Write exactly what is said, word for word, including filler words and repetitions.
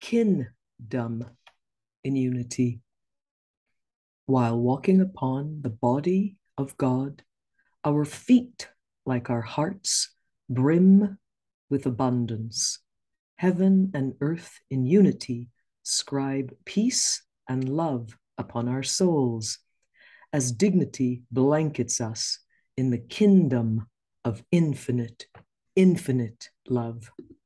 kingdom in unity. While walking upon the body of God, our feet, like our hearts, brim with abundance. Heaven and earth in unity scribe peace and love upon our souls, as dignity blankets us in the kingdom of infinite, infinite love.